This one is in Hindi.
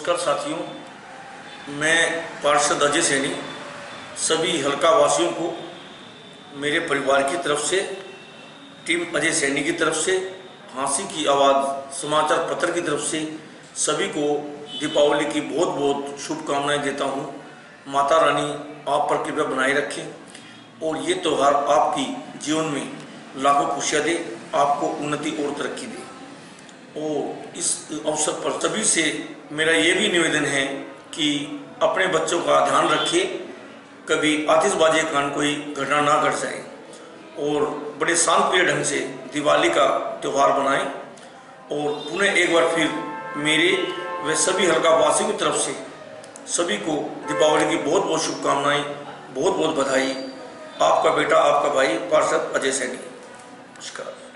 नमस्कार साथियों, मैं पार्षद अजय सैनी सभी हल्का वासियों को मेरे परिवार की तरफ से, टीम अजय सैनी की तरफ से, हाँसी की आवाज़ समाचार पत्र की तरफ से सभी को दीपावली की बहुत बहुत शुभकामनाएं देता हूं। माता रानी आप पर कृपा बनाए रखें और ये त्यौहार आपकी जीवन में लाखों खुशियाँ दे, आपको उन्नति और तरक्की दे। और इस अवसर पर सभी से मेरा ये भी निवेदन है कि अपने बच्चों का ध्यान रखिए, कभी आतिशबाजी के कारण कोई घटना ना घट जाए और बड़े शांतप्रिय ढंग से दिवाली का त्यौहार बनाएं। और पुनः एक बार फिर मेरे व सभी हल्का वासियों की तरफ से सभी को दीपावली की बहुत बहुत शुभकामनाएं, बहुत बहुत बधाई। आपका बेटा, आपका भाई पार्षद अजय सैनी। नमस्कार।